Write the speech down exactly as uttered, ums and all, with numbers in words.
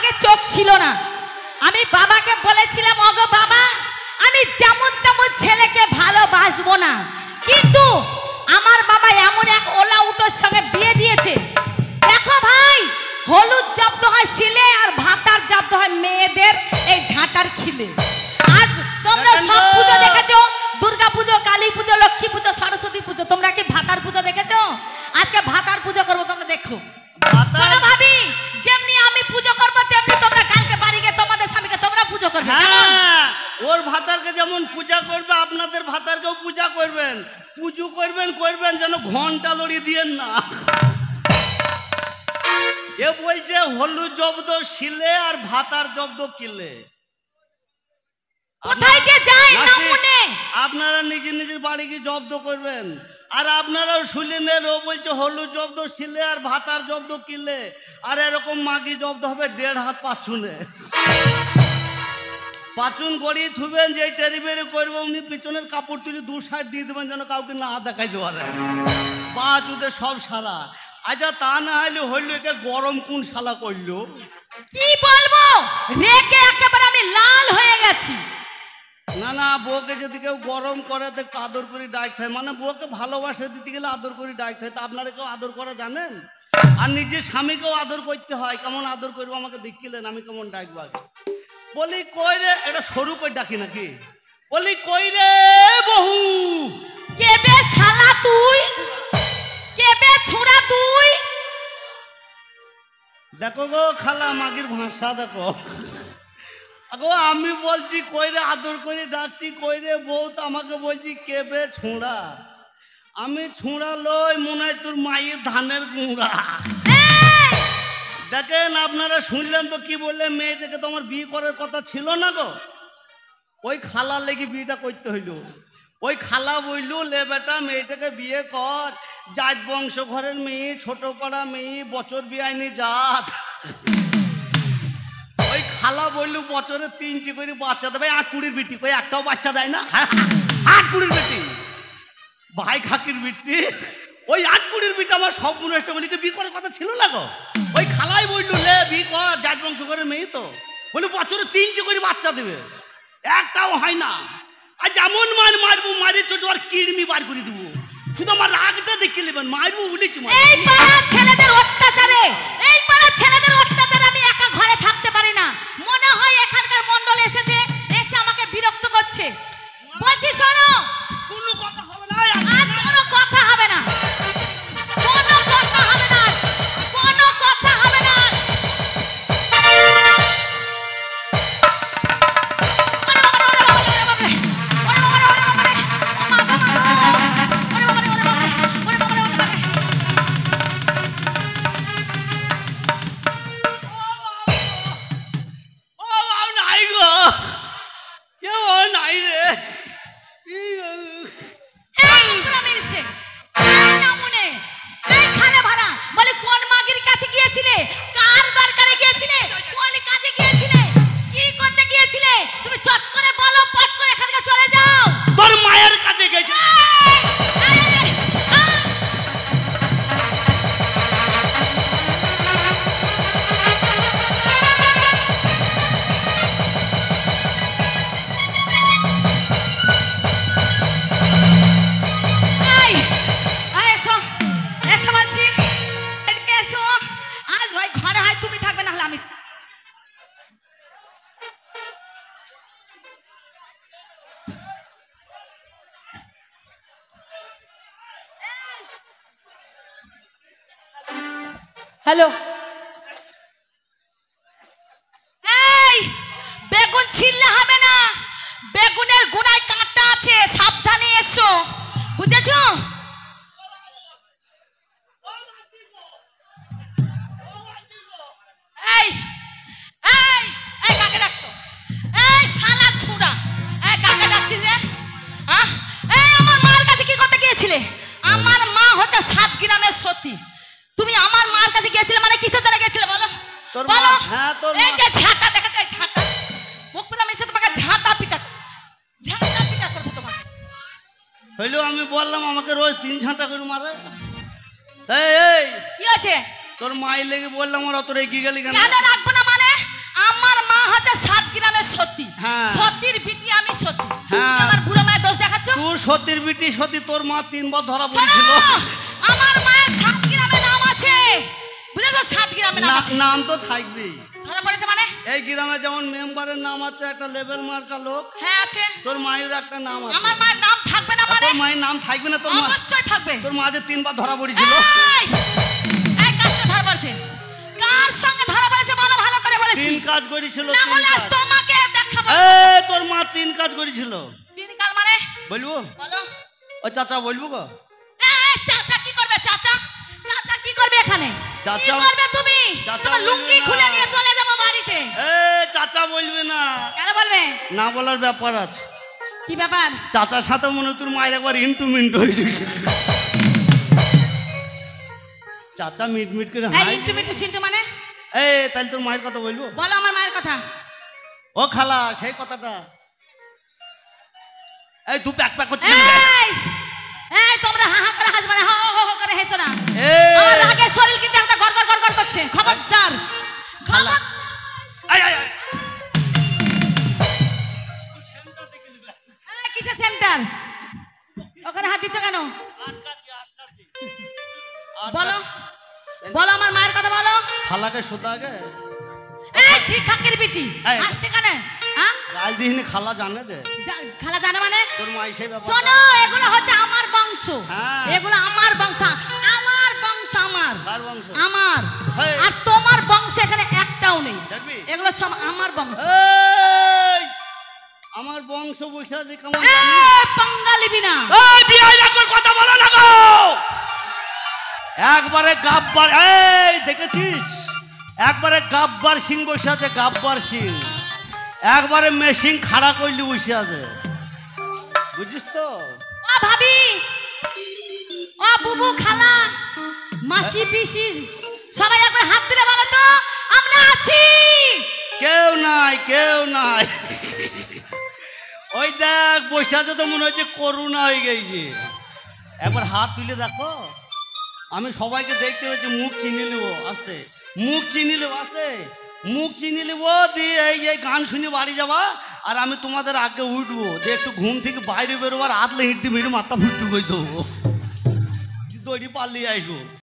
আগে চোখ ছিল না। আমি বাবাকে বলেছিলাম, ওগো বাবা, আমি যেমন তেমন ছেলেকে ভালোবাসবো না, কিন্তু আমার বাবা এমন এক ওলা উটোর সঙ্গে বিয়ে দিয়েছে। দেখো ভাই, হলুদ জব্দ হয় শিলে আর ভাতার জব্দ হয় মেয়েদের এই ঝাঁটার খিলে। আজ তোমরা সব পুজো দেখেছো, দুর্গা পুজো, কালী পুজো, লক্ষ্মী পুজো, সরস্বতী পুজো, তোমরা কি ভাতার পুজো দেখেছো? আজকে ভাতার পুজো করবো, তোমরা দেখো। শোনো ভাবি, যেমনি আমি পুজো করবো তেমনি তোমরা কালকে বাড়ি গিয়ে তোমাদের স্বামীকে তোমরা পুজো করবে। হ্যাঁ, ওর ভাতারকে যেমন পূজা করবে আপনাদের ভাতারকেও পূজা করবেন। পুজো করবেন করবেন যেন ঘন্টা লড়িয়ে দিয়েন না। এ বলছে হলুদ জব্দ শিলে আর ভাতার জব্দ কিলে। কোথায় যে যায় না মনে। আপনারা নিজের নিজের বাড়ি কি জব্দ করবেন, আর আপনারাও শুনলেন ও বলছে হলুদ জব্দ শিলে আর ভাতার জব্দ কিলে, আর এরকম মাগি জব্দ হবে দেড় হাত পাচুনে। পাচুন করিয়ে থুবেন, যে টেরি বেরি করবো উনি পিছনের কাপড় তুলে দু সাইড দিয়ে দেবেন যেন কাউকে না দেখাইতে পারে। পা চুদে সব সারা। আচ্ছা, তা না হলে হইলো একে গরম কোন শালা করলো? কি বলবো, রেগে একেবারে আমি লাল হয়ে গেছি। না না, বউকে যদি কেউ গরম করে তো আদর করে ডাকতে হয়, মানে বউকে ভালোবাসা দিতে গেলে আদর করে ডাকতে হয়। তা আপনারা কেউ আদর করা জানেন? আর নিজের স্বামীকেও আদর করতে হয়। কেমন আদর করবো আমাকে দেখিলেন, আমি কেমন ডাকবো আগে। বলি কই রে, এটা সরু করে ডাকি নাকি? বলি কই রে বহু, কেবে শালা তুই, কেবে ছোড়া তুই। দেখো গো খালা, মাগির ভাষা দেখো। আগো আমি বলছি কইরে আদর করে ডাকছি কইরে বউ, তো আমাকে বলছি কেবে ছোঁড়া। আমি ছোঁড়া লই মনে হয় তোর মায়ের ধানের গুঁড়া। দেখেন আপনারা শুনলেন তো কি বললে, মেয়েটাকে তো আমার বিয়ে করার কথা ছিল না গো। ওই খালার লেগে বিয়েটা করতে হইল। ওই খালা বলল, লে বেটা মেয়েটাকে বিয়ে কর, জাত বংশ ঘরের মেয়ে, ছোট পাড়া মেয়ে, বছর বিয়াইনি জাত। ওই খালা বললো বছরে তিনটি করে বাচ্চা দেবে, আট কুড়ির বিটি কই একটাও বাচ্চা দেয় না। আট কুড়ির বিটি, ভাই খাকির বিটি, ওই আট কুড়ির বিটি আমার সব মনুষ্ঠগুলিকে বিয়ে করার কথা ছিল না গো। ওই খালাই বললো, লে বিয়ে কর, জাত বংশ ঘরের মেয়ে তো, বলে বছরে তিনটি করে বাচ্চা দেবে, একটাও হয় না। আর যেমন মার মারবো, মারি ছোট আর কিড়মি বার করে দেবো। শুধু আমার রাগটা দেখে নেবেন, মারবো বলেছি। এই পাড়া ছেলেদের অত্যাচারে, এই পাড়া ছেলেদের অত্যাচারে আমি একা ঘরে থাকতে পারি না। মনে হয় এখানকার মন্ডল এসেছে, এসে আমাকে বিরক্ত করছে। বলছি শোনো, কোনো কথা হবে না আজ, কোনো কথা হবে না, কোনো কথা হবে না, কোনো কথা হবে না। হ্যালো, এই বেগুন ছিললে হবে না, বেগুনের গোড়ায় কাঁটা আছে, সাবধানে এসো, বুঝেছো? এই এই এই কাকে ডাকছো? এই শালা ছুড়া, এই কাকে ডাকছিস রে? আহ, এই আমার মার কাছে কি করতে গিয়েছিলে? আমার মা হচ্ছে সাত গ্রামের সতী। তুমি আমার মার কাছে গিয়েছিলে মানে কিসের দ্বারা গিয়েছিলে বলো? বলো। এই যে ঝাঁটা দেখা যায়, ঝাঁটা মুখপুরা মিশে তোমাকে ঝাঁটা পিটা, ঝাঁটা পিটা করবো তোমাকে। হইলো আমি বললাম আমাকে রোজ তিন ঝাঁটা করে মারে। এই এই কি আছে? তোর মায়ের লেগে বললাম, ওরা তোর এগিয়ে গেলি কেন? কেন রাখবো না মানে? হচ্ছে সাত গ্রামের সত্যি, হ্যাঁ। সত্যির বিটি আমি সত্যি। হ্যাঁ। তুমি আমার বুড়ো মায়ের দোষ দেখাচ্ছ। তোর সতীর বিটি সতী, তোর মা তিনবার ধরা শোনো, পড়েছিল। আমার মায়ের সাত গ্রামে নাম আছে, বুঝেছো? সাত গ্রামে নাম আছে। নাম তো থাকবেই। ধরা পড়েছে মানে? এই গ্রামে যেমন মেম্বারের নাম আছে, একটা লেভেল মার্কা লোক, হ্যাঁ আছে। তোর মায়ের একটা নাম আছে। আমার মায়ের নাম থাকবে না মানে? তোর মায়ের নাম থাকবে না? তোর মা অবশ্যই থাকবে। তোর মা যে তিনবার ধরা পড়েছিল। এই, এই কার সঙ্গে ধরা পড়েছে? কার সঙ্গে ধরা পড়েছে বলো ভালো করে বলেছি। তিন কাজ করেছিল। না তিন বলে আজ কাজ। তোমাকে দেখাবো। এই তোর মা তিন কাজ করেছিল। তিন কাল মানে? বলবো? বলো। ও চাচা বলবো গো? এই চাচা কি করবে? চাচা চাচা কি করবে এখানে? কি চাচা করবে তুমি? চাচা তোমার লুঙ্গি বলবে না। খুলে নিয়ে চলে যাবো বাড়িতে। এই চাচা বলবে না। কেন বলবে? না বলার ব্যাপার আছে। কি ব্যাপার? চাচার সাথে মনে হয় তোর মায়ের একবার ইন্টু মিন্টু হয়েছে। চাচা মিট মিট করে এই হাই। ইন্টু মিন্টু সিন্টু মানে? এই তাহলে তোর মায়ের কথা বলবো? বলো আমার মায়ের কথা। ও খালা সেই কথাটা। এই তুই প্যাক প্যাক করছিস কেন? এই এই তোমরা হা হা করে হাসবে না, হো হো হো করে হেসো না। এই আমার রাগে শরীর কিন্তু একটা গড় গড় গড় গড় করছে। খবরদার। খালা। খবর। আয় আয় আয়। এই, কিসের সেন্টার? ওখানে হাত দিচ্ছ কেন? আটকাছি আটকাছি। বলো বলো আমার মায়ের কথা বলো। খালাকে শোধা আগে। এই শিক্ষকের বিটি এই। আর সেখানে হ্যাঁ গাল দিহিনি খালা জানে যে যা- খালা জানে মানে? তোর মা সেই ব্যাপার। শোনো, এগুলো হচ্ছে আমার বংশ। হ্যাঁ। এগুলো আমার বংশ, আমার বংশ, আমার কার বংশ? আমার। হেই। আর তোমার বংশ এখানে একটাও নেই। দেখবি? এগুলো সব আমার বংশ। এই আমার বংশ বসে আছে কেমন জানি? এই বাঙালি বিনা। এই বিয়াই একবার কথা বলো না গো। একবারে গাব্বার। এই দেখেছিস? একবারে গাব্বার সিং বসে আছে, গাব্বার সিং। একবারে মেশিন খাড়া করলি বসে আছে, বুঝিস তো? ও ভাবি, ও বুবু, খালা, মাসি, পিসি, সবাই একবার হাত দিলে বলো তো আমরা আছি। কেউ নাই, কেউ নাই। ওই দেখ বসে আছে তো মনে হচ্ছে করুণা হয়ে গেছে। একবার হাত তুলে দেখো। আমি সবাইকে দেখতে পেয়েছি। মুখ চিনি নেব আস্তে, মুখ চিনি নেব আস্তে, মুখ চিনি নেব দিয়ে এই এই গান শুনে বাড়ি যাবা। আর আমি তোমাদের আগে উঠবো, যে একটু ঘুম থেকে বাইরে বেরোবার আতলে হিঁটতে মেরে মাথা ফুটতে করে দেবো। দড়ি পাল্লিয়ে আসবো।